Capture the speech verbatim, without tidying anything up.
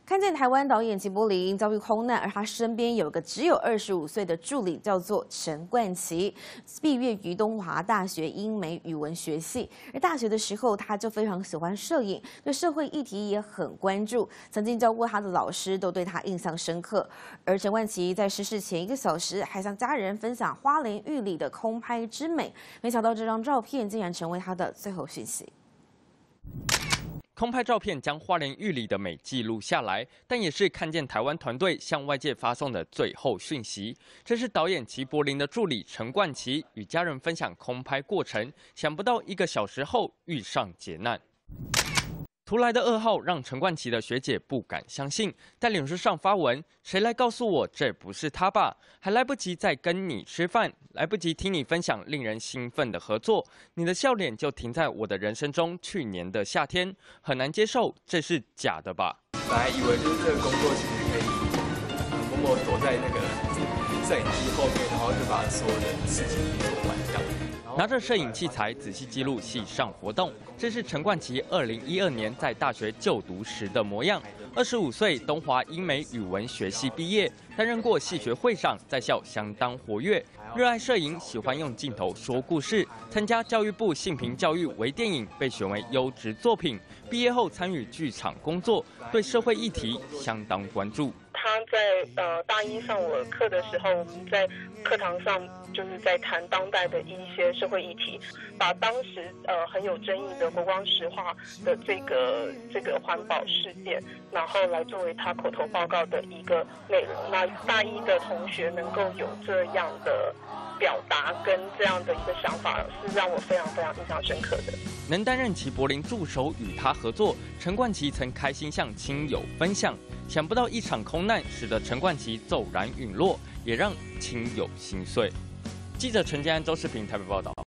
看见台湾导演齐柏林遭遇空难，而他身边有个只有二十五岁的助理，叫做陈冠奇，毕业于东华大学英美语文学系。而大学的时候，他就非常喜欢摄影，对社会议题也很关注。曾经教过他的老师都对他印象深刻。而陈冠奇在逝世前一个小时，还向家人分享花莲玉里的空拍之美。没想到这张照片竟然成为他的最后讯息。 空拍照片将花莲玉里的美记录下来，但也是看见台湾团队向外界发送的最后讯息。这是导演齐柏林的助理陈冠奇与家人分享空拍过程，想不到一个小时后遇上劫难。 突来的噩耗让陈冠奇的学姐不敢相信，在脸书上发文：“谁来告诉我这不是他吧？还来不及再跟你吃饭，来不及听你分享令人兴奋的合作，你的笑脸就停在我的人生中去年的夏天，很难接受，这是假的吧？” 本来以为就是这个工作其实可以默默躲在那个摄影机后面，然后就把所有的事情做完这样。 拿着摄影器材仔细记录系上活动，这是陈冠奇二零一二年在大学就读时的模样。二十五岁，东华英美语文学系毕业，担任过系学会长，在校相当活跃，热爱摄影，喜欢用镜头说故事。参加教育部性平教育微电影，被选为优质作品。毕业后参与剧场工作，对社会议题相当关注。 他在呃大一上我课的时候，我们在课堂上就是在谈当代的一些社会议题，把当时呃很有争议的国光石化的这个这个环保事件，然后来作为他口头报告的一个内容。那大一的同学能够有这样的表达跟这样的一个想法，是让我非常非常印象深刻的。 能担任齐柏林助手与他合作，陈冠奇曾开心向亲友分享。 想不到一场空难使得陈冠奇骤然陨落，也让亲友心碎。记者陈建安、周世平台北报道。